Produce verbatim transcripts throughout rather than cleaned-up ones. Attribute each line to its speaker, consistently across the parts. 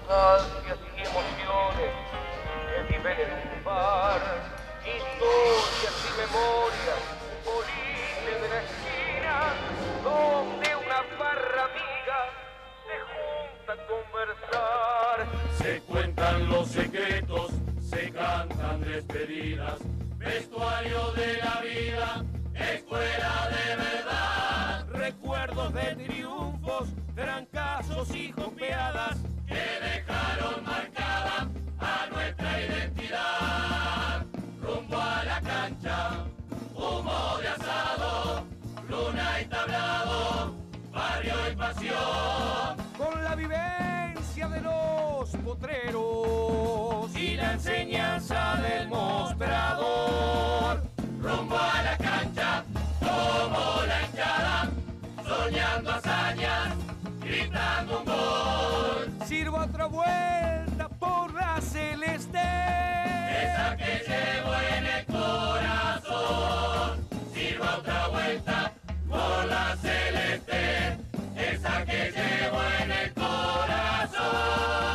Speaker 1: nostalgias y emociones que viven en un bar, historias y memorias, boliche de la esquina, donde una barra amiga se junta a conversar.
Speaker 2: Se cuentan los secretos, se cantan despedidas, vestuario de la vida, escuela de verdad.
Speaker 3: Recuerdos de triunfos, trancazos y jompeadas
Speaker 2: que dejaron marcada a nuestra identidad. Rumbo a la cancha, humo de asado, luna y tablado, barrio y pasión.
Speaker 3: Con la vivencia de los potreros
Speaker 2: y la enseñanza del mostrador. Rumbo a la cancha, como la hinchada, soñando hazañas, gritando un gol.
Speaker 3: Sirvo otra vuelta por la celeste,
Speaker 2: esa que llevo en el corazón. Sirvo otra vuelta por la celeste, esa que llevo en el corazón.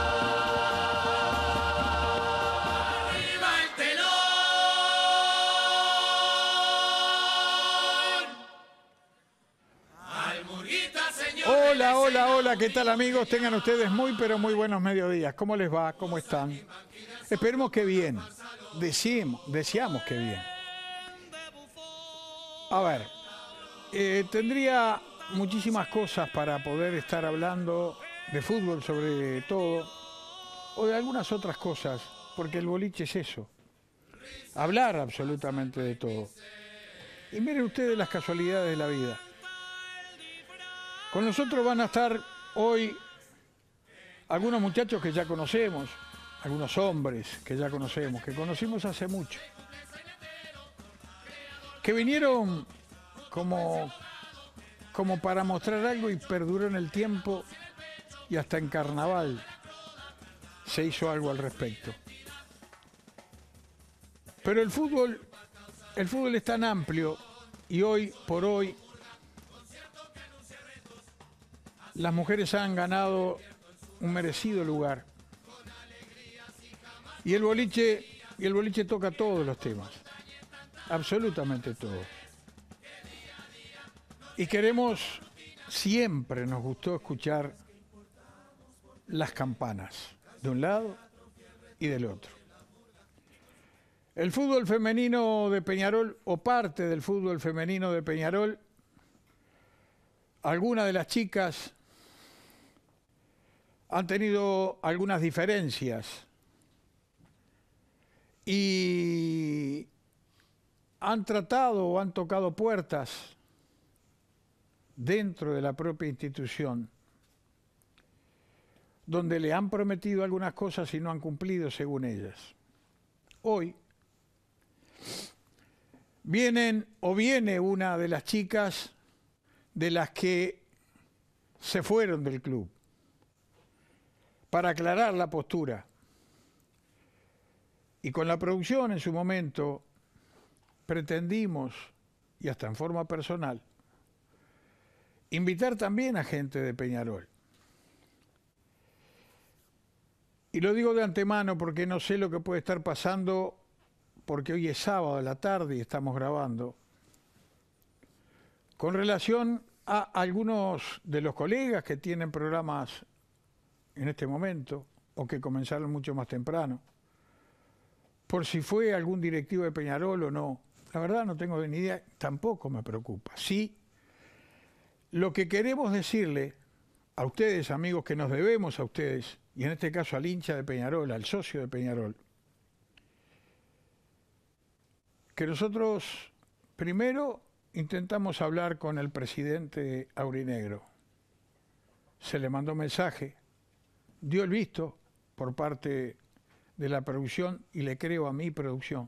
Speaker 4: Hola, hola, hola, ¿qué tal amigos? Tengan ustedes muy, pero muy buenos mediodías. ¿Cómo les va? ¿Cómo están? Esperemos que bien. Deseamos, deseamos que bien. A ver, eh, tendría muchísimas cosas para poder estar hablando de fútbol sobre todo, o de algunas otras cosas, porque el boliche es eso. Hablar absolutamente de todo. Y miren ustedes las casualidades de la vida. Con nosotros van a estar hoy algunos muchachos que ya conocemos, algunos hombres que ya conocemos, que conocimos hace mucho, que vinieron como, como para mostrar algo y perduró en el tiempo y hasta en carnaval se hizo algo al respecto. Pero el fútbol, el fútbol es tan amplio y hoy por hoy las mujeres han ganado un merecido lugar. Y el boliche, y el boliche toca todos los temas. Absolutamente todos. Y queremos, siempre nos gustó escuchar las campanas, de un lado y del otro. El fútbol femenino de Peñarol, o parte del fútbol femenino de Peñarol, algunas de las chicas han tenido algunas diferencias y han tratado o han tocado puertas dentro de la propia institución donde le han prometido algunas cosas y no han cumplido según ellas. Hoy vienen o viene una de las chicas de las que se fueron del club para aclarar la postura. Y con la producción en su momento pretendimos, y hasta en forma personal, invitar también a gente de Peñarol. Y lo digo de antemano porque no sé lo que puede estar pasando, porque hoy es sábado de la tarde y estamos grabando, con relación a algunos de los colegas que tienen programas en este momento, o que comenzaron mucho más temprano, por si fue algún directivo de Peñarol o no. La verdad no tengo ni idea, tampoco me preocupa. Sí, lo que queremos decirle a ustedes, amigos, que nos debemos a ustedes, y en este caso al hincha de Peñarol, al socio de Peñarol, que nosotros primero intentamos hablar con el presidente aurinegro. Se le mandó mensaje, dio el visto por parte de la producción y le creo a mi producción.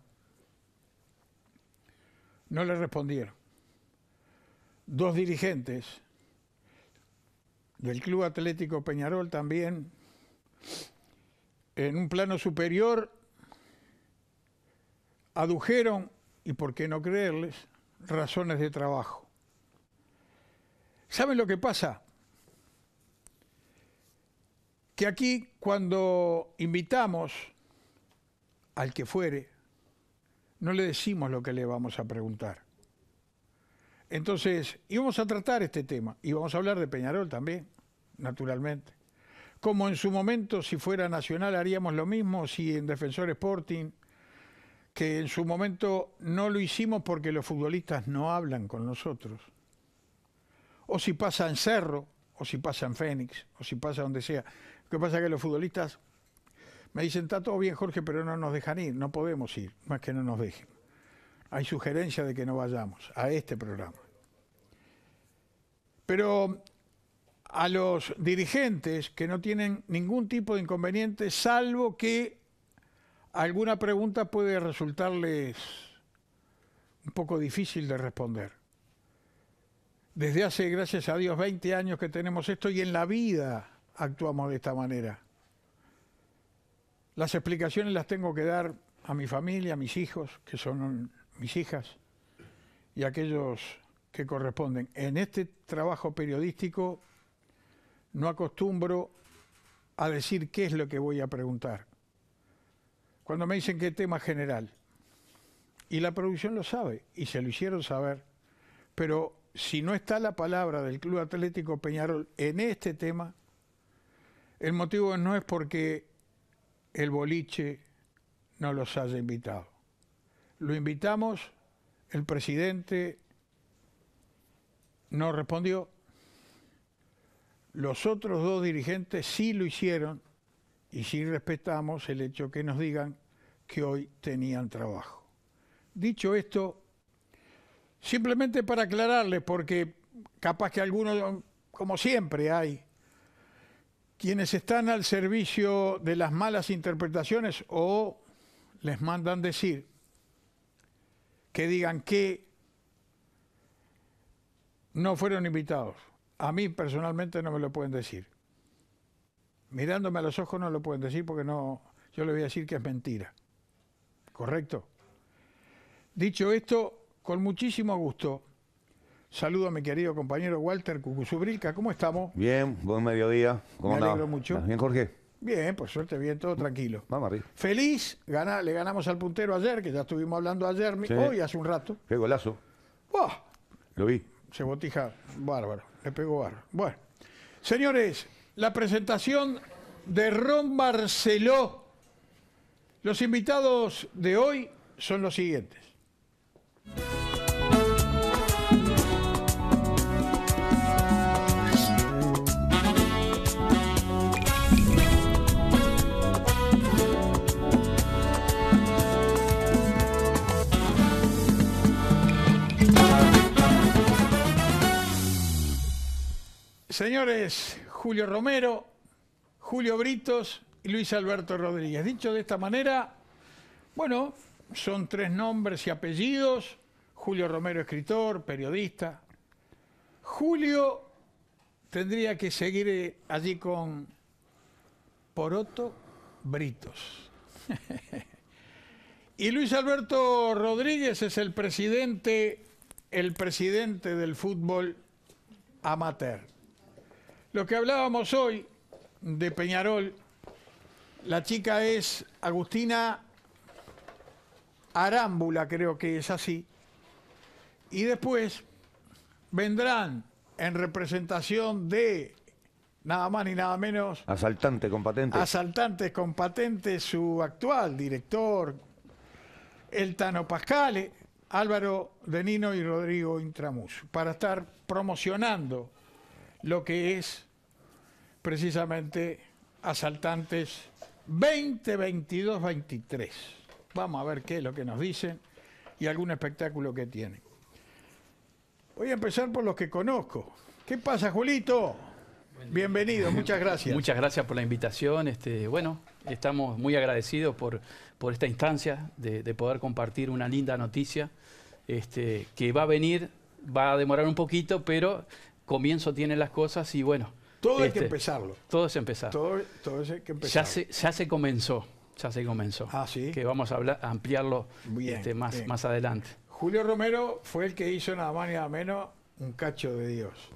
Speaker 4: No le respondieron. Dos dirigentes del Club Atlético Peñarol también, en un plano superior, adujeron, y por qué no creerles, razones de trabajo. ¿Saben lo que pasa? que aquí cuando invitamos al que fuere, no le decimos lo que le vamos a preguntar. Entonces, íbamos a tratar este tema, y vamos a hablar de Peñarol también, naturalmente. Como en su momento, si fuera Nacional, haríamos lo mismo, si en Defensor Sporting, que en su momento no lo hicimos porque los futbolistas no hablan con nosotros. O si pasa en Cerro, o si pasa en Fénix, o si pasa donde sea. Lo que pasa es que los futbolistas me dicen, está todo bien, Jorge, pero no nos dejan ir, no podemos ir, no es que no nos dejen. Hay sugerencia de que no vayamos a este programa. Pero a los dirigentes que no tienen ningún tipo de inconveniente, salvo que alguna pregunta puede resultarles un poco difícil de responder. Desde hace, gracias a Dios, veinte años que tenemos esto y en la vida actuamos de esta manera. Las explicaciones las tengo que dar a mi familia, a mis hijos, que son mis hijas, y a aquellos que corresponden. En este trabajo periodístico no acostumbro a decir qué es lo que voy a preguntar. Cuando me dicen qué tema general, y la producción lo sabe, y se lo hicieron saber, pero si no está la palabra del Club Atlético Peñarol en este tema, el motivo no es porque el boliche no los haya invitado. Lo invitamos, el presidente no respondió, los otros dos dirigentes sí lo hicieron y sí respetamos el hecho que nos digan que hoy tenían trabajo. Dicho esto, simplemente para aclararles, porque capaz que algunos, como siempre hay, quienes están al servicio de las malas interpretaciones o les mandan decir que digan que no fueron invitados. A mí personalmente no me lo pueden decir. Mirándome a los ojos no lo pueden decir porque no, yo le voy a decir que es mentira. ¿Correcto? Dicho esto, con muchísimo gusto, saludo a mi querido compañero Walter Cucuzubrilca. ¿Cómo estamos?
Speaker 5: Bien, buen mediodía. ¿Cómo
Speaker 4: Me alegro
Speaker 5: andás?
Speaker 4: mucho.
Speaker 5: ¿Estás bien, Jorge?
Speaker 4: Bien, por suerte, bien, todo tranquilo.
Speaker 5: Vamos arriba.
Speaker 4: Feliz, gana, le ganamos al puntero ayer, que ya estuvimos hablando ayer,
Speaker 5: Sí.
Speaker 4: hoy hace un rato.
Speaker 5: Qué golazo.
Speaker 4: ¡Buah!
Speaker 5: Lo vi.
Speaker 4: Se botija bárbaro, le pegó bárbaro. Bueno, señores, la presentación de Ron Barceló. Los invitados de hoy son los siguientes. Señores, Julio Romero, Julio Britos y Luis Alberto Rodríguez. Dicho de esta manera, bueno, son tres nombres y apellidos. Julio Romero, escritor, periodista. Julio tendría que seguir allí con Poroto Britos. Y Luis Alberto Rodríguez es el presidente, el presidente del fútbol amateur. Lo que hablábamos hoy de Peñarol, la chica es Agustina Arámbula, creo que es así, y después vendrán en representación de nada más ni nada menos
Speaker 5: Asaltante con patente.
Speaker 4: asaltantes con patente, su actual director, el Tano Pascale, Álvaro De Nino y Rodrigo Intramuso, para estar promocionando lo que es precisamente Asaltantes veinte veintidós veintitrés. Vamos a ver qué es lo que nos dicen y algún espectáculo que tienen. Voy a empezar por los que conozco. ¿Qué pasa, Julito? Bienvenido, muchas gracias.
Speaker 6: Muchas gracias por la invitación. Este, bueno, estamos muy agradecidos por, por esta instancia de, de poder compartir una linda noticia este, que va a venir, va a demorar un poquito, pero comienzo tienen las cosas y bueno.
Speaker 4: Todo hay
Speaker 6: este,
Speaker 4: que empezarlo.
Speaker 6: Todo es empezar.
Speaker 4: Todo, todo hay que empezarlo.
Speaker 6: Ya se, ya se comenzó, ya se comenzó.
Speaker 4: Ah, ¿sí?
Speaker 6: Que vamos a, hablar, a ampliarlo
Speaker 4: Bien,
Speaker 6: este, más,
Speaker 4: bien.
Speaker 6: más adelante.
Speaker 4: Julio Romero fue el que hizo nada más ni nada menos un cacho de Dios.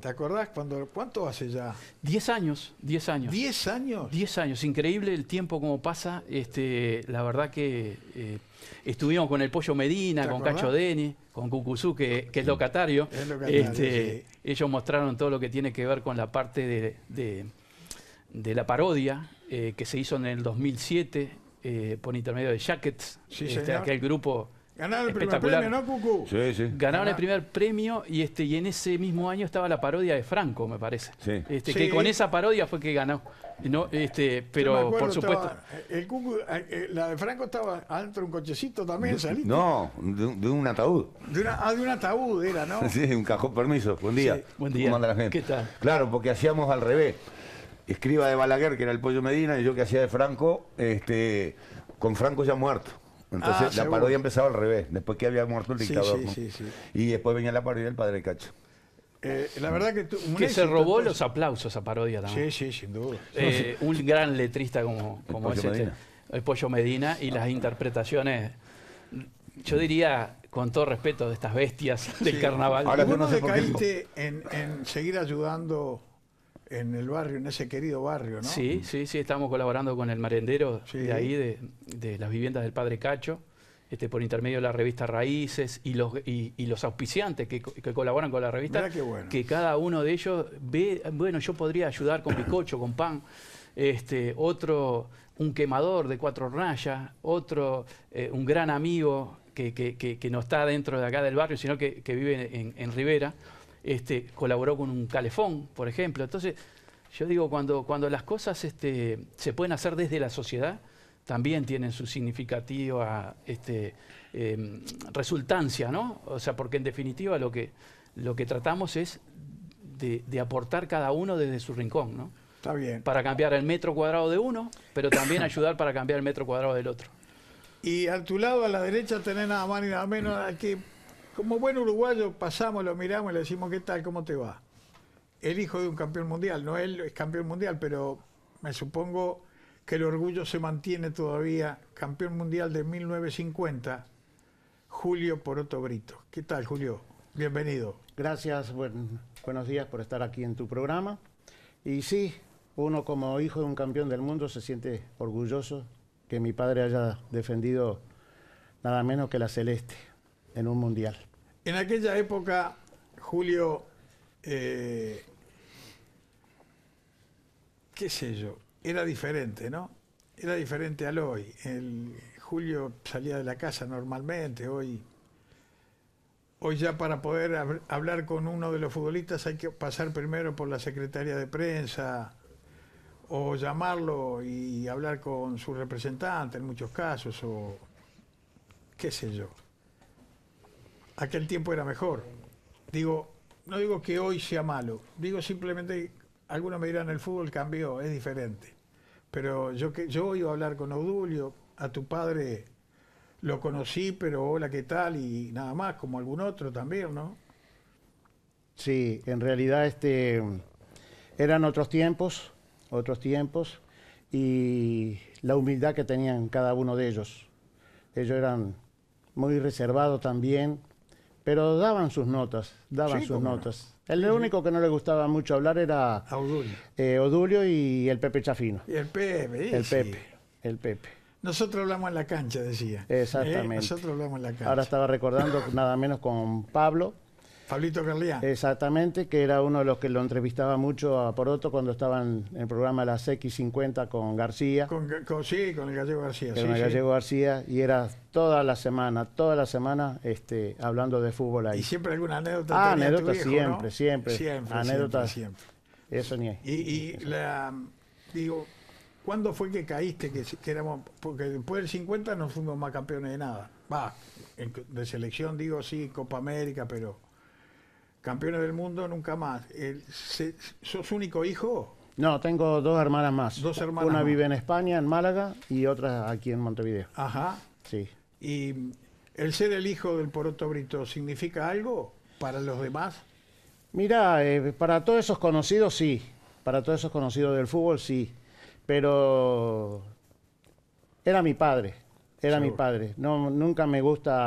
Speaker 4: ¿Te acordás cuando, cuánto hace ya?
Speaker 6: Diez años, diez años.
Speaker 4: ¿Diez años?
Speaker 6: Diez años, increíble el tiempo como pasa. Este, la verdad que eh, estuvimos con el Pollo Medina,
Speaker 4: ¿Te
Speaker 6: con
Speaker 4: acordás?
Speaker 6: Cacho Deni, con Cucuzú, que, que es locatario.
Speaker 4: Es locatario,
Speaker 6: este,
Speaker 4: sí.
Speaker 6: Ellos mostraron todo lo que tiene que ver con la parte de, de, de la parodia eh, que se hizo en el dos mil siete eh, por intermedio de Jackets,
Speaker 4: Sí,
Speaker 6: este,
Speaker 4: señor.
Speaker 6: aquel grupo.
Speaker 4: Ganaron el primer
Speaker 6: Espectacular.
Speaker 4: premio, ¿no, Cucu?
Speaker 5: Sí, sí.
Speaker 6: Ganaron
Speaker 4: Ganá-
Speaker 6: el primer premio y este y en ese mismo año estaba la parodia de Franco, me parece.
Speaker 5: Sí.
Speaker 6: Este,
Speaker 4: Sí.
Speaker 6: Que con esa parodia fue que ganó. No, este,
Speaker 4: Yo me
Speaker 6: pero
Speaker 4: acuerdo,
Speaker 6: por supuesto.
Speaker 4: estaba- el Cucu, eh, eh, la de Franco estaba adentro de un cochecito también, saliste.
Speaker 5: No, de, un- de un ataúd.
Speaker 4: De, una, ah, de un ataúd era, ¿no?
Speaker 5: Sí, un cajón, permiso. Buen día.
Speaker 4: Sí.
Speaker 6: Buen
Speaker 5: ¿Cómo
Speaker 6: día.
Speaker 5: anda la gente?
Speaker 6: ¿Qué tal?
Speaker 5: Claro, porque hacíamos al revés. Escriba de Balaguer, que era el Pollo Medina, y yo que hacía de Franco, este, con Franco ya muerto. Entonces
Speaker 4: Ah,
Speaker 5: la
Speaker 4: seguro.
Speaker 5: parodia empezaba al revés, después que había muerto el
Speaker 4: Sí,
Speaker 5: dictador.
Speaker 4: sí,
Speaker 5: ¿no?
Speaker 4: sí, sí.
Speaker 5: Y después venía la parodia del Padre Cacho.
Speaker 4: Eh, la verdad que tu- un
Speaker 6: Que se
Speaker 4: éxito,
Speaker 6: robó
Speaker 4: entonces.
Speaker 6: los aplausos esa parodia también.
Speaker 4: Sí, sí, sin duda.
Speaker 6: Eh, un gran letrista como, como
Speaker 5: Pollo
Speaker 6: es este,
Speaker 5: Medina.
Speaker 6: el Pollo Medina y las interpretaciones, yo diría, con todo respeto, de estas bestias del
Speaker 4: Sí.
Speaker 6: carnaval.
Speaker 5: Ahora
Speaker 4: ¿Y
Speaker 5: yo
Speaker 4: vos
Speaker 5: no
Speaker 4: no
Speaker 5: sé por qué-
Speaker 4: decaíste en, en seguir ayudando en el barrio, en ese querido barrio, ¿no?
Speaker 6: Sí, sí, sí, estamos colaborando con el merendero
Speaker 4: Sí.
Speaker 6: de ahí, de, de las viviendas del Padre Cacho, este, por intermedio de la revista Raíces y los, y, y los auspiciantes que, co- que colaboran con la revista,
Speaker 4: Mirá qué bueno.
Speaker 6: que cada uno de ellos ve, bueno, yo podría ayudar con bizcocho, con pan, este, otro, un quemador de cuatro rayas, otro, eh, un gran amigo que, que, que, que no está dentro de acá del barrio, sino que, que vive en, en Rivera, este, colaboró con un calefón, por ejemplo. Entonces, yo digo, cuando, cuando las cosas este, se pueden hacer desde la sociedad, también tienen su significativa este, eh, resultancia, ¿no? O sea, porque en definitiva lo que, lo que tratamos es de, de aportar cada uno desde su rincón, ¿no?
Speaker 4: Está bien.
Speaker 6: Para cambiar el metro cuadrado de uno, pero también ayudar para cambiar el metro cuadrado del otro.
Speaker 4: Y a tu lado, a la derecha, tenés nada más ni nada menos a que, como buen uruguayo, pasamos, lo miramos y le decimos, ¿qué tal? ¿Cómo te va? El hijo de un campeón mundial. No él es campeón mundial, pero me supongo que el orgullo se mantiene todavía. Campeón mundial de mil novecientos cincuenta, Julio Poroto Brito. ¿Qué tal, Julio? Bienvenido.
Speaker 7: Gracias, buen- buenos días por estar aquí en tu programa. Y sí, uno como hijo de un campeón del mundo se siente orgulloso que mi padre haya defendido nada menos que la celeste en un mundial.
Speaker 4: En aquella época, Julio, eh, qué sé yo, era diferente, ¿no? Era diferente al hoy. El Julio salía de la casa normalmente, hoy, hoy ya para poder hab- hablar con uno de los futbolistas hay que pasar primero por la Secretaría de Prensa o llamarlo y hablar con su representante en muchos casos, o qué sé yo. Aquel tiempo era mejor. Digo, no digo que hoy sea malo, digo simplemente, algunos me dirán, el fútbol cambió, es diferente. Pero yo que yo iba a hablar con Odulio, a tu padre lo conocí, pero hola, ¿qué tal? Y nada más, como algún otro también, ¿no?
Speaker 7: Sí, en realidad este, eran otros tiempos, otros tiempos, y la humildad que tenían cada uno de ellos. Ellos eran muy reservados también, pero daban sus notas, daban
Speaker 4: Sí,
Speaker 7: sus
Speaker 4: cómo no.
Speaker 7: notas. El único que no le gustaba mucho hablar era
Speaker 4: A Odulio.
Speaker 7: eh, Odulio y el Pepe Chafino.
Speaker 4: Y el Pepe,
Speaker 7: El
Speaker 4: sí.
Speaker 7: Pepe, el Pepe.
Speaker 4: Nosotros hablamos en la cancha, decía.
Speaker 7: Exactamente.
Speaker 4: ¿Eh? Nosotros hablamos en la cancha.
Speaker 7: Ahora estaba recordando nada menos con Pablo,
Speaker 4: Pablito Carlián.
Speaker 7: exactamente, que era uno de los que lo entrevistaba mucho a Poroto cuando estaban en el programa de las X cincuenta con García,
Speaker 4: Con, con- sí, con el Gallego García.
Speaker 7: con
Speaker 4: sí,
Speaker 7: el
Speaker 4: sí.
Speaker 7: Gallego García, y era toda la semana, toda la semana este, hablando de fútbol ahí.
Speaker 4: Y siempre alguna anécdota.
Speaker 7: Ah,
Speaker 4: tenía tu
Speaker 7: anécdotas
Speaker 4: viejo,
Speaker 7: siempre,
Speaker 4: ¿no?
Speaker 7: siempre.
Speaker 4: Siempre,
Speaker 7: Anécdotas.
Speaker 4: siempre, siempre.
Speaker 7: Eso ni
Speaker 4: Y, y la, digo, ¿cuándo fue que caíste? Que, que éramos, porque después del cincuenta no fuimos más campeones de nada. Va, en- de selección digo, sí, Copa América, pero campeones del mundo nunca más. El- se- ¿Sos único hijo?
Speaker 7: No, tengo dos hermanas más.
Speaker 4: Dos hermanas
Speaker 7: Una
Speaker 4: más.
Speaker 7: vive en España, en Málaga, y otra aquí en Montevideo.
Speaker 4: Ajá.
Speaker 7: Sí.
Speaker 4: ¿Y el ser el hijo del Poroto Brito significa algo para los demás?
Speaker 7: Mira, eh, para todos esos conocidos sí, para todos esos conocidos del fútbol sí, pero era mi padre, era mi
Speaker 4: Seguro.
Speaker 7: padre. No, nunca me gusta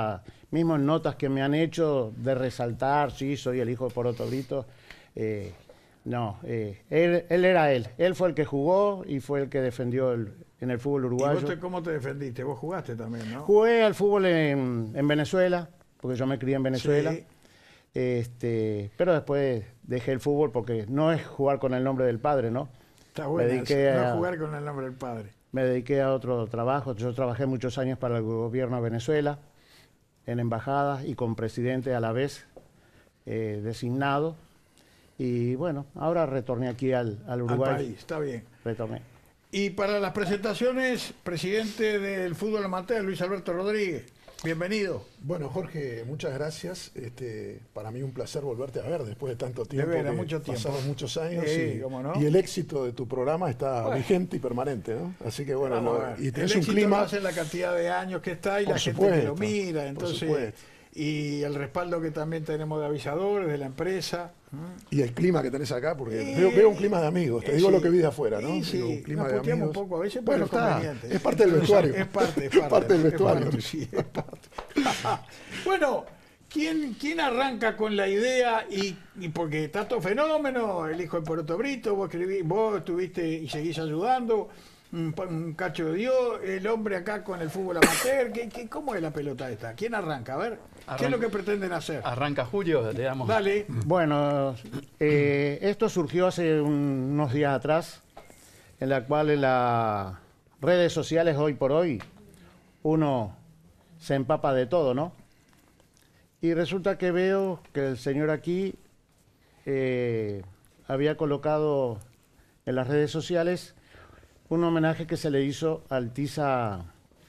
Speaker 7: mismo en notas que me han hecho de resaltar, sí, soy el hijo de Poroto Brito, eh, no, eh, él, él era él, él fue el que jugó y fue el que defendió el, en el fútbol
Speaker 4: ¿Y
Speaker 7: uruguayo.
Speaker 4: vos te- cómo te defendiste? Vos jugaste también, ¿no?
Speaker 7: Jugué al fútbol en, en Venezuela, porque yo me crié en Venezuela.
Speaker 4: Sí.
Speaker 7: Este, pero después dejé el fútbol porque no es jugar con el nombre del padre, ¿no?
Speaker 4: Está bueno,
Speaker 7: dediqué
Speaker 4: no
Speaker 7: a-
Speaker 4: jugar con el nombre del padre.
Speaker 7: Me dediqué a otro trabajo. Yo trabajé muchos años para el gobierno de Venezuela, en embajadas y con presidente a la vez eh, designado. Y bueno, ahora retorné aquí al, al
Speaker 4: Al
Speaker 7: Uruguay.
Speaker 4: país, está bien.
Speaker 7: Retorné.
Speaker 4: Y para las presentaciones, presidente del fútbol amateur, Luis Alberto Rodríguez. Bienvenido.
Speaker 8: Bueno, Jorge, muchas gracias. Este, para mí un placer volverte a ver después de tanto tiempo.
Speaker 4: veras,
Speaker 8: que
Speaker 4: mucho tiempo.
Speaker 8: Pasaron muchos años
Speaker 4: Sí,
Speaker 8: y,
Speaker 4: cómo no.
Speaker 8: y el éxito de tu programa está
Speaker 4: Bueno.
Speaker 8: vigente y permanente, ¿no? Así que bueno,
Speaker 4: Vamos
Speaker 8: lo-
Speaker 4: a ver.
Speaker 8: y
Speaker 4: El
Speaker 8: tenés un
Speaker 4: éxito
Speaker 8: clima.
Speaker 4: lo hace la cantidad de años que está y
Speaker 8: Por
Speaker 4: la gente que lo
Speaker 8: supuesto,
Speaker 4: mira.
Speaker 8: por
Speaker 4: Entonces,
Speaker 8: supuesto.
Speaker 4: y el respaldo que también tenemos de avisadores, de la empresa.
Speaker 8: Y el clima que tenés acá, porque
Speaker 4: Eh,
Speaker 8: veo, veo un clima de amigos, te
Speaker 4: eh,
Speaker 8: digo
Speaker 4: sí.
Speaker 8: lo que vi de afuera, ¿no?
Speaker 4: Sí, sí,
Speaker 8: Digo, un clima
Speaker 4: nos
Speaker 8: de
Speaker 4: puteamos
Speaker 8: amigos.
Speaker 4: un poco a veces, pero
Speaker 8: bueno,
Speaker 4: es
Speaker 8: está,
Speaker 4: conveniente.
Speaker 8: es parte del vestuario.
Speaker 4: Es parte, es
Speaker 8: Es
Speaker 4: parte,
Speaker 8: parte del
Speaker 4: es
Speaker 8: vestuario.
Speaker 4: parte, sí, es parte. Bueno, ¿quién, ¿quién arranca con la idea? Y, y porque Tato Fenómeno, el hijo de Poroto Brito, vos, escribí, vos estuviste y seguís ayudando, un, pa- un cacho de Dios, el hombre acá con el fútbol amateur. ¿Qué, qué, ¿Cómo es la pelota esta? ¿Quién arranca? A ver, ¿qué es
Speaker 6: Arranca.
Speaker 4: lo que pretenden hacer?
Speaker 6: Arranca Julio, le damos.
Speaker 4: Dale.
Speaker 7: Bueno, eh, esto surgió hace un- unos días atrás, en la cual en las redes sociales hoy por hoy uno se empapa de todo, ¿no? Y resulta que veo que el señor aquí eh, había colocado en las redes sociales un homenaje que se le hizo al Tiza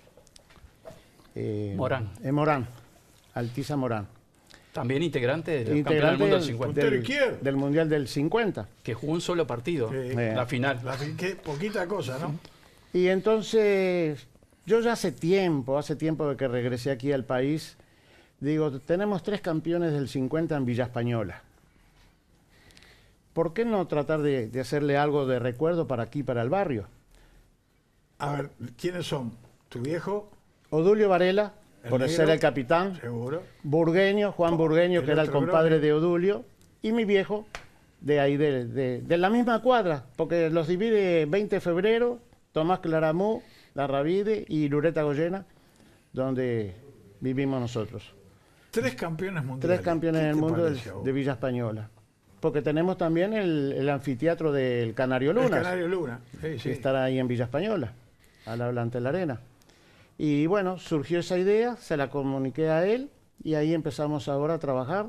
Speaker 7: eh,
Speaker 6: Morán.
Speaker 7: eh, Morán, al Tiza Morán.
Speaker 6: También integrante del campeón del
Speaker 7: Integrante
Speaker 6: mundo del
Speaker 7: del,
Speaker 6: cincuenta,
Speaker 4: Puntero
Speaker 7: del-
Speaker 4: izquierdo.
Speaker 7: del Mundial del cincuenta.
Speaker 6: que jugó un solo partido,
Speaker 4: Sí.
Speaker 6: la final.
Speaker 4: La fin- qué poquita cosa, ¿no?
Speaker 7: Y entonces, yo ya hace tiempo, hace tiempo de que regresé aquí al país, digo, tenemos tres campeones del cincuenta en Villa Española. ¿Por qué no tratar de, de hacerle algo de recuerdo para aquí, para el barrio?
Speaker 4: A ver, ¿quiénes son? ¿Tu viejo?
Speaker 7: Odulio Varela,
Speaker 4: El
Speaker 7: por
Speaker 4: negro.
Speaker 7: ser el capitán.
Speaker 4: Seguro.
Speaker 7: Burgueño, Juan Burgueño,
Speaker 4: el
Speaker 7: que era el
Speaker 4: otro
Speaker 7: compadre
Speaker 4: grande.
Speaker 7: de Odulio. Y mi viejo, de ahí, de, de- de la misma cuadra, porque los divide veinte de febrero, Tomás Claramú, La Ravide y Lureta Goyena, donde vivimos nosotros.
Speaker 4: Tres campeones mundiales.
Speaker 7: Tres campeones
Speaker 4: ¿Qué
Speaker 7: del
Speaker 4: te
Speaker 7: mundo del-
Speaker 4: parece a vos?
Speaker 7: de Villa Española. Porque tenemos también el, el anfiteatro del Canario
Speaker 4: El
Speaker 7: Lunas,
Speaker 4: Canario Luna. Sí,
Speaker 7: que
Speaker 4: sí.
Speaker 7: estará ahí en Villa Española, al hablante de la arena. Y bueno, surgió esa idea, se la comuniqué a él y ahí empezamos ahora a trabajar.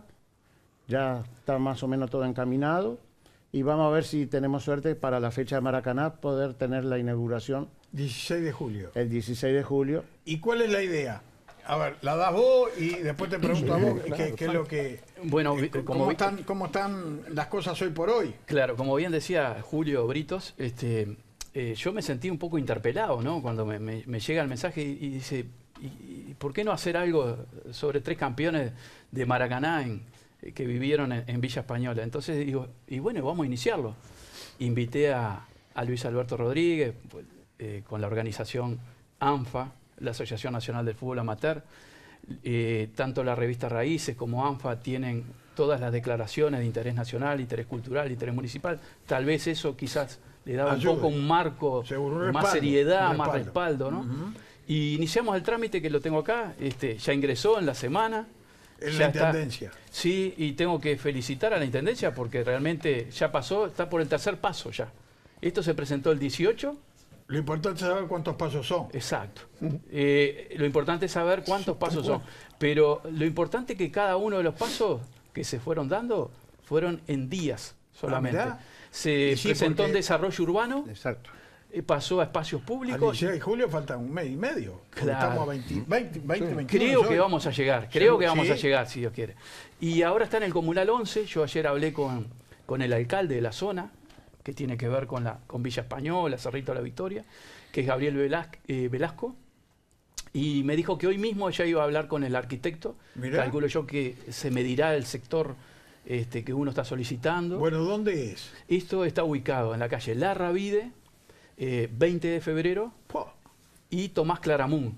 Speaker 7: Ya está más o menos todo encaminado y vamos a ver si tenemos suerte para la fecha de Maracaná poder tener la inauguración
Speaker 4: dieciséis de julio.
Speaker 7: el dieciséis de julio.
Speaker 4: ¿Y cuál es la idea? A ver, la das vos y después te pregunto a vos qué, qué es lo que...
Speaker 6: Bueno,
Speaker 4: eh,
Speaker 6: vi-
Speaker 4: cómo,
Speaker 6: como vi-
Speaker 4: están, ¿Cómo están las cosas hoy por hoy?
Speaker 6: Claro, como bien decía Julio Britos, este, eh, yo me sentí un poco interpelado, ¿no? Cuando me, me- me llega el mensaje y, y dice, ¿y, y por qué no hacer algo sobre tres campeones de Maracaná en- eh, que vivieron en, en Villa Española? Entonces digo, y bueno, vamos a iniciarlo. Invité a, a Luis Alberto Rodríguez pues, eh, con la organización ANFA, la Asociación Nacional del Fútbol Amateur. Eh, tanto la revista Raíces como ANFA tienen todas las declaraciones de interés nacional, interés cultural, interés municipal. Tal vez eso quizás le daba
Speaker 4: Ayude.
Speaker 6: un poco un marco,
Speaker 4: Seguro, un
Speaker 6: más
Speaker 4: respaldo,
Speaker 6: seriedad,
Speaker 4: un
Speaker 6: más
Speaker 4: respaldo.
Speaker 6: respaldo, ¿no? Y iniciamos el trámite que lo tengo acá, este, ya ingresó en la semana.
Speaker 4: En
Speaker 6: ya
Speaker 4: la
Speaker 6: está.
Speaker 4: Intendencia.
Speaker 6: Sí, y tengo que felicitar a la Intendencia porque realmente ya pasó, está por el tercer paso ya. Esto se presentó el dieciocho.
Speaker 4: Lo importante es saber cuántos pasos son.
Speaker 6: Exacto. Eh, lo importante es saber cuántos pasos son. Pero lo importante es que cada uno de los pasos que se fueron dando fueron en días solamente.
Speaker 4: Ah, mirá.
Speaker 6: Se
Speaker 4: Y sí,
Speaker 6: presentó en
Speaker 4: porque-
Speaker 6: desarrollo urbano,
Speaker 7: Exacto.
Speaker 6: eh, pasó a espacios
Speaker 4: Al
Speaker 6: públicos.
Speaker 4: dieciséis de julio falta un mes y medio. porque
Speaker 6: Claro.
Speaker 4: Estamos a veinte, veinte, veinte, veintiuno
Speaker 6: Creo
Speaker 4: hoy.
Speaker 6: que vamos a llegar, creo
Speaker 4: Seguro,
Speaker 6: que vamos
Speaker 4: sí.
Speaker 6: a llegar, si Dios quiere. Y ahora está en el Comunal once, yo ayer hablé con, con el alcalde de la zona, que tiene que ver con, la, con Villa Española, Cerrito de la Victoria, que es Gabriel Velas- eh, Velasco, y me dijo que hoy mismo ella iba a hablar con el arquitecto.
Speaker 4: Mirá.
Speaker 6: Calculo yo que se medirá el sector este, que uno está solicitando.
Speaker 4: Bueno, ¿dónde es?
Speaker 6: Esto está ubicado en la calle La Ravide, eh, veinte de febrero,
Speaker 4: Po,
Speaker 6: y Tomás Claramún.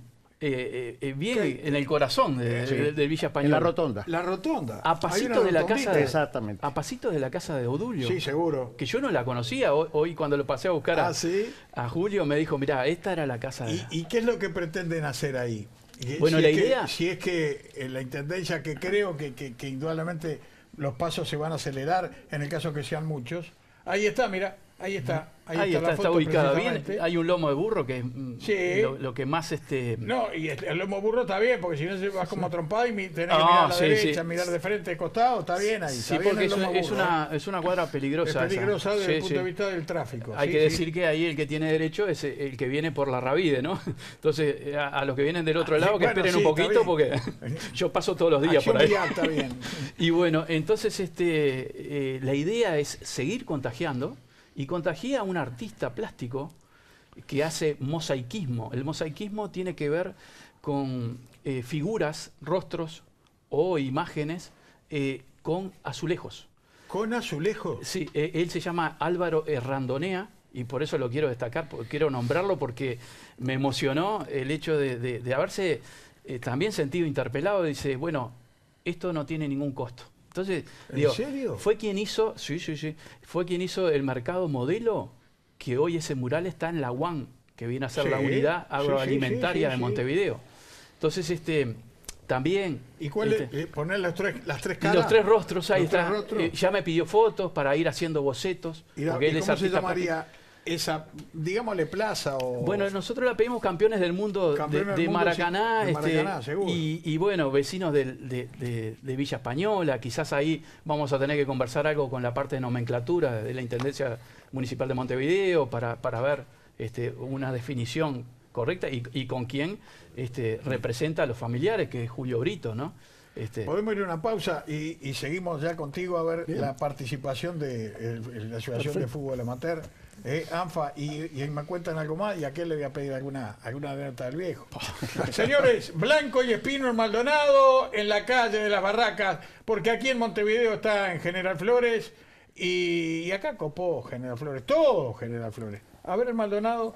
Speaker 6: eh, eh, bien en el corazón de,
Speaker 7: Sí.
Speaker 6: de- del Villa Española.
Speaker 7: En la rotonda.
Speaker 4: La rotonda.
Speaker 6: A
Speaker 4: Hay
Speaker 6: pasito
Speaker 4: una
Speaker 6: de la
Speaker 4: rotondita.
Speaker 6: casa de,
Speaker 7: Exactamente.
Speaker 6: a pasito de la casa de Odulio.
Speaker 4: Sí, seguro.
Speaker 6: Que yo no la conocía. Hoy, hoy cuando lo pasé a buscar a,
Speaker 4: Ah, ¿sí?
Speaker 6: a Julio me dijo, mirá, esta era la casa de...
Speaker 4: ¿Y, y qué es lo que pretenden hacer ahí? Y
Speaker 6: Bueno,
Speaker 4: si
Speaker 6: la
Speaker 4: es que-
Speaker 6: idea-
Speaker 4: si es que eh, la intendencia, que creo que, que, que indudablemente los pasos se van a acelerar en el caso que sean muchos. Ahí está, mira, ahí está. Ahí,
Speaker 6: Ahí
Speaker 4: está,
Speaker 6: está,
Speaker 4: la
Speaker 6: está
Speaker 4: foto
Speaker 6: ubicada bien.
Speaker 4: precisamente.
Speaker 6: Hay un lomo de burro que es mm,
Speaker 4: Sí.
Speaker 6: lo, lo que más... este
Speaker 4: No, y el lomo burro está bien, porque si no se vas como trompada y mi- tenés que
Speaker 6: Ah,
Speaker 4: mirar a la
Speaker 6: sí,
Speaker 4: derecha,
Speaker 6: sí.
Speaker 4: mirar de frente, de costado, está bien ahí.
Speaker 6: Sí,
Speaker 4: está bien
Speaker 6: porque
Speaker 4: el
Speaker 6: es,
Speaker 4: lomo
Speaker 6: es
Speaker 4: burro,
Speaker 6: una,
Speaker 4: ¿eh?
Speaker 6: es una cuadra peligrosa.
Speaker 4: Es peligrosa
Speaker 6: esa.
Speaker 4: desde el
Speaker 6: Sí,
Speaker 4: punto
Speaker 6: sí.
Speaker 4: de vista del tráfico.
Speaker 6: Hay
Speaker 4: sí,
Speaker 6: que
Speaker 4: sí.
Speaker 6: decir que ahí el que tiene derecho es el que viene por la Ravide, ¿no? Entonces, eh, a, a los que vienen del otro lado, que
Speaker 4: Bueno,
Speaker 6: esperen
Speaker 4: sí,
Speaker 6: un
Speaker 4: está
Speaker 6: poquito,
Speaker 4: bien.
Speaker 6: porque yo paso todos los días
Speaker 4: Acción
Speaker 6: por ahí.
Speaker 4: vial, está bien.
Speaker 6: Y bueno, entonces este, eh, la idea es seguir contagiando y contagia a un artista plástico que hace mosaicismo. El mosaicismo tiene que ver con eh, figuras, rostros o imágenes eh, con azulejos.
Speaker 4: Con azulejos.
Speaker 6: Sí, eh, él se llama Álvaro Errandonea y por eso lo quiero destacar, porque quiero nombrarlo porque me emocionó el hecho de, de- de haberse eh, también sentido interpelado. Dice, bueno, esto no tiene ningún costo. Entonces,
Speaker 4: ¿En
Speaker 6: digo,
Speaker 4: serio?
Speaker 6: fue quien hizo, sí, sí, sí, fue quien hizo el mercado modelo, que hoy ese mural está en la U A M, que viene a ser
Speaker 4: Sí,
Speaker 6: la unidad
Speaker 4: sí, sí,
Speaker 6: agroalimentaria
Speaker 4: sí, sí,
Speaker 6: de
Speaker 4: sí.
Speaker 6: Montevideo. Entonces, este, también...
Speaker 4: ¿Y cuál
Speaker 6: este,
Speaker 4: es? Eh, Poner las tres, las tres
Speaker 6: y
Speaker 4: caras.
Speaker 6: los tres rostros, ahí
Speaker 4: Los tres
Speaker 6: está.
Speaker 4: rostros.
Speaker 6: Eh, ya me pidió fotos para ir haciendo bocetos.
Speaker 4: ¿Y, la-
Speaker 6: porque
Speaker 4: y
Speaker 6: él es
Speaker 4: cómo se
Speaker 6: artista
Speaker 4: llamaría esa, digámosle, plaza o...?
Speaker 6: Bueno, nosotros la pedimos campeones del mundo de,
Speaker 4: Campeones del
Speaker 6: de
Speaker 4: mundo,
Speaker 6: Maracaná,
Speaker 4: sí, de
Speaker 6: este,
Speaker 4: Maracaná, seguro.
Speaker 6: y, y bueno, vecinos del- de, de- de Villa Española. Quizás ahí vamos a tener que conversar algo con la parte de nomenclatura de la Intendencia Municipal de Montevideo para, para ver este, una definición correcta y, y con quién este, representa a los familiares, que es Julio Brito, ¿no? Este,
Speaker 4: Podemos ir a una pausa y, y seguimos ya contigo a ver
Speaker 7: Bien.
Speaker 4: la participación de el- el- la Asociación de
Speaker 7: Perfecto.
Speaker 4: Fútbol Amateur, eh, ANFA, y, y me cuentan algo más y a qué le voy a pedir alguna, alguna anécdota del viejo. Señores, Blanco y Espino en Maldonado, en la calle de las Barracas, porque aquí en Montevideo está en General Flores y, y acá copó General Flores, todo General Flores. A ver el Maldonado.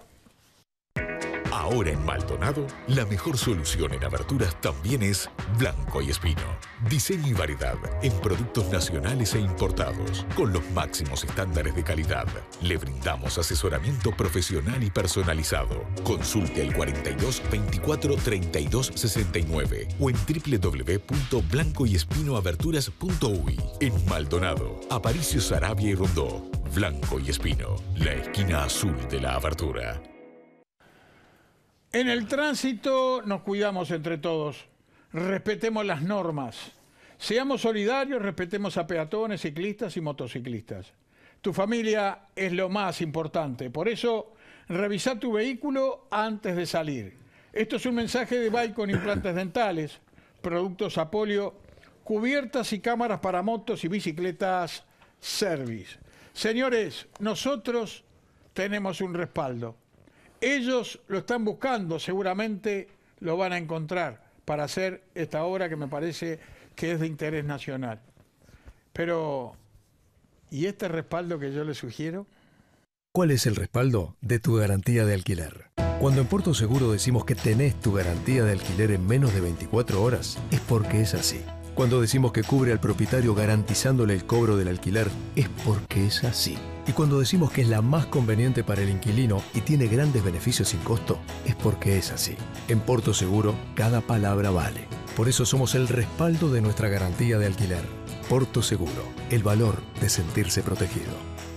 Speaker 9: Ahora en Maldonado, la mejor solución en aberturas también es Blanco y Espino. Diseño y variedad en productos nacionales e importados, con los máximos estándares de calidad. Le brindamos asesoramiento profesional y personalizado. Consulte el cuarenta y dos, veinticuatro, treinta y dos, sesenta y nueve o en w w w punto blanco y espino aberturas punto u y. En Maldonado, Aparicio, Sarabia y Rondó. Blanco y Espino, la esquina azul de la abertura.
Speaker 4: En el tránsito nos cuidamos entre todos, respetemos las normas, seamos solidarios, respetemos a peatones, ciclistas y motociclistas. Tu familia es lo más importante, por eso revisa tu vehículo antes de salir. Esto es un mensaje de Bike con implantes dentales, productos Apolio, cubiertas y cámaras para motos y bicicletas Service. Señores, nosotros tenemos un respaldo. Ellos lo están buscando, seguramente lo van a encontrar para hacer esta obra que me parece que es de interés nacional. Pero, ¿y este respaldo que yo les sugiero?
Speaker 10: ¿Cuál es el respaldo de tu garantía de alquiler? Cuando en Porto Seguro decimos que tenés tu garantía de alquiler en menos de veinticuatro horas, es porque es así. Cuando decimos que cubre al propietario garantizándole el cobro del alquiler, es porque es así. Y cuando decimos que es la más conveniente para el inquilino y tiene grandes beneficios sin costo, es porque es así. En Porto Seguro, cada palabra vale. Por eso somos el respaldo de nuestra garantía de alquiler. Porto Seguro, el valor de sentirse protegido.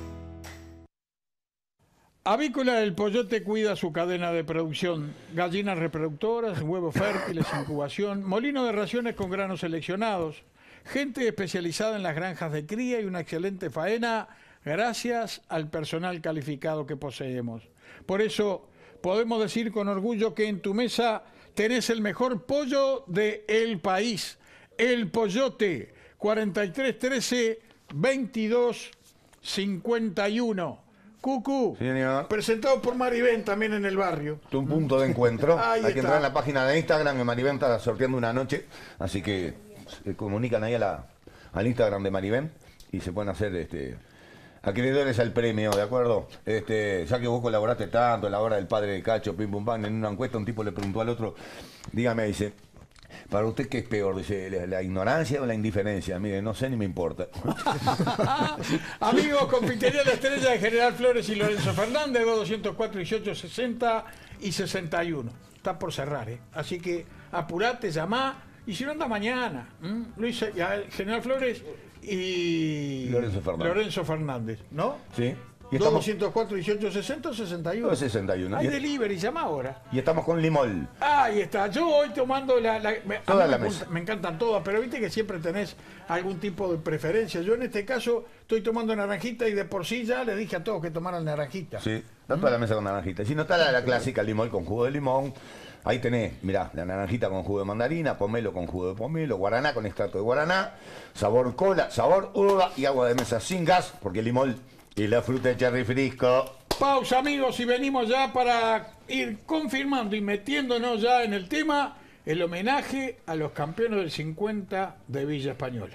Speaker 4: Avícola El Pollote cuida su cadena de producción. Gallinas reproductoras, huevos fértiles, incubación, molino de raciones con granos seleccionados, gente especializada en las granjas de cría y una excelente faena gracias al personal calificado que poseemos. Por eso podemos decir con orgullo que en tu mesa tenés el mejor pollo del país. El Pollote, cuarenta y tres trece, veintidós cincuenta y uno. Cucu,
Speaker 5: Sí, señor.
Speaker 4: presentado por Maribén también en el barrio.
Speaker 5: Un punto de encuentro.
Speaker 4: Ahí
Speaker 5: Hay que
Speaker 4: está.
Speaker 5: entrar en la página de Instagram que Maribén está sorteando una noche. Así que se comunican ahí a la, al Instagram de Maribén y se pueden hacer este, acreedores al premio, ¿de acuerdo? Este, ya que vos colaboraste tanto en la hora del padre de Cacho, pim pum pam, en una encuesta un tipo le preguntó al otro, dígame, dice, ¿para usted qué es peor? Dice, ¿la, la ignorancia o la indiferencia? Mire, no sé ni me importa.
Speaker 4: Amigos, Confitería La Estrella de General Flores y Lorenzo Fernández, dos doscientos cuatro, dieciocho, sesenta y sesenta y uno. Está por cerrar, ¿eh? Así que apurate, llamá, y si no anda mañana. ¿m? Luis, General Flores y
Speaker 5: Lorenzo Fernández.
Speaker 4: Lorenzo Fernández, ¿no?
Speaker 5: Sí. Y
Speaker 4: dos
Speaker 5: estamos
Speaker 4: doscientos cuatro, dieciocho, sesenta, sesenta y uno.
Speaker 5: sesenta y uno.
Speaker 4: Hay
Speaker 5: Y-
Speaker 4: delivery, llama ahora.
Speaker 5: Y estamos con Limol.
Speaker 4: Ahí está, yo voy tomando la... la me, a
Speaker 5: Toda
Speaker 4: mí
Speaker 5: la
Speaker 4: me,
Speaker 5: mesa.
Speaker 4: me encantan todas, pero viste que siempre tenés algún tipo de preferencia. Yo en este caso estoy tomando naranjita y de por sí ya le dije a todos que tomaran naranjita.
Speaker 5: Sí, está toda la mesa con naranjita. Si no está la, la clásica Limol con jugo de limón. Ahí tenés, mirá, la naranjita con jugo de mandarina, pomelo con jugo de pomelo, guaraná con extracto de guaraná, sabor cola, sabor uva y agua de mesa sin gas, porque Limol y la fruta de cherry frisco.
Speaker 4: Pausa, amigos, y venimos ya para ir confirmando y metiéndonos ya en el tema, el homenaje a los campeones del cincuenta de Villa Española.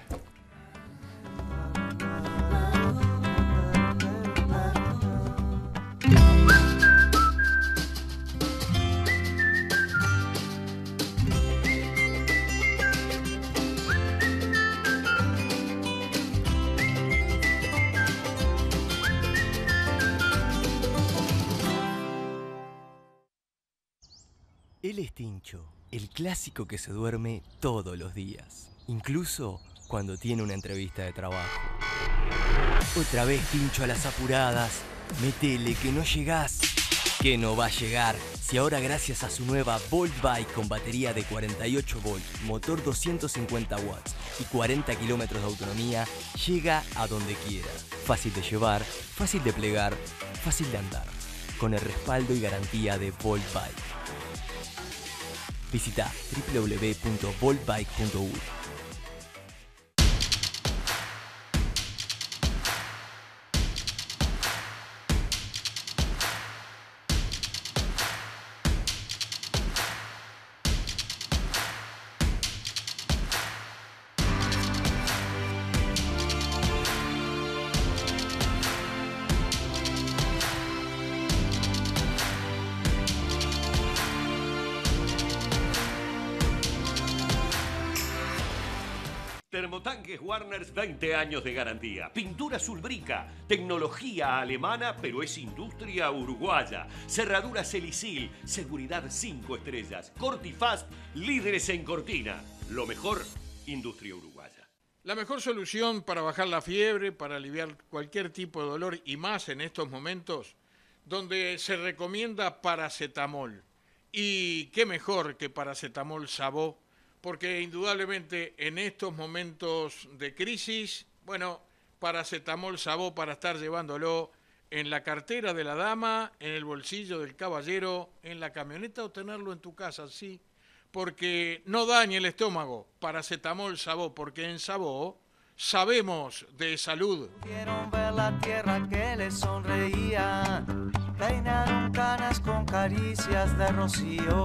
Speaker 11: Él es Tincho, el clásico que se duerme todos los días, incluso cuando tiene una entrevista de trabajo. Otra vez Tincho a las apuradas, metele que no llegás. Que no va a llegar si ahora gracias a su nueva Volt Bike con batería de cuarenta y ocho volts, motor doscientos cincuenta watts y cuarenta kilómetros de autonomía, llega a donde quiera. Fácil de llevar, fácil de plegar, fácil de andar, con el respaldo y garantía de Volt Bike. Visita doble u doble u doble u punto volt bike punto u.
Speaker 12: Termotanques Warners, veinte años de garantía. Pintura Sulbrica, tecnología alemana, pero es industria uruguaya. Cerradura Celicil, seguridad cinco estrellas. Cortifast, líderes en cortina. Lo mejor, industria uruguaya.
Speaker 4: La mejor solución para bajar la fiebre, para aliviar cualquier tipo de dolor y más en estos momentos, donde se recomienda paracetamol. Y qué mejor que paracetamol Sabó, porque indudablemente en estos momentos de crisis, bueno, paracetamol Sabó para estar llevándolo en la cartera de la dama, en el bolsillo del caballero, en la camioneta o tenerlo en tu casa, sí, porque no daña el estómago. Paracetamol Sabó, porque en Sabó sabemos de salud.
Speaker 13: Pudieron ver la tierra que les sonreía, peinaron canas con caricias de rocío.